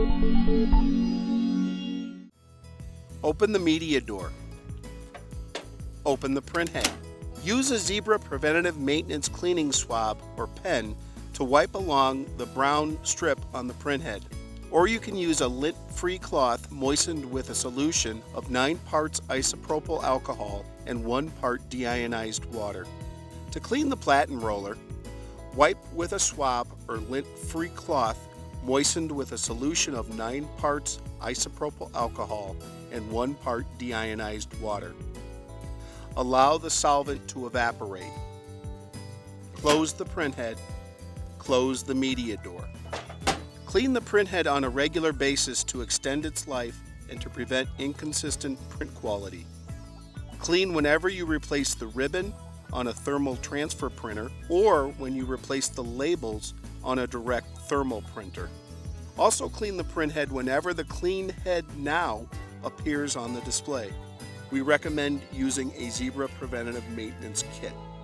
Open the media door. Open the printhead. Use a Zebra Preventative Maintenance Cleaning Swab or pen to wipe along the brown strip on the printhead. Or you can use a lint-free cloth moistened with a solution of 9 parts isopropyl alcohol and 1 part deionized water. To clean the Platen roller, wipe with a swab or lint-free cloth moistened with a solution of 9 parts isopropyl alcohol and 1 part deionized water. Allow the solvent to evaporate. Close the printhead. Close the media door. Clean the printhead on a regular basis to extend its life and to prevent inconsistent print quality. Clean whenever you replace the ribbon on a thermal transfer printer or when you replace the labels on a direct thermal printer. Also clean the printhead whenever the Clean Head Now appears on the display. We recommend using a Zebra Preventative Maintenance Kit.